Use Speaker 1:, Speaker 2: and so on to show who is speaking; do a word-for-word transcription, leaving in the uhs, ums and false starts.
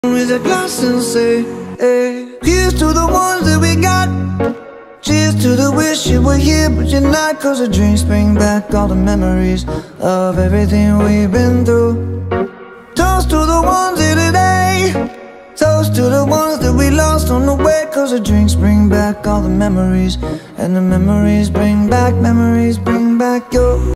Speaker 1: Raise a glass and say, hey, here's to the ones that we got. Cheers to the wish you were here but you're not, 'cause the drinks bring back all the memories of everything we've been through. Toast to the ones here today, toast to the ones that we lost on the way, 'cause the drinks bring back all the memories, and the memories bring back, memories bring back your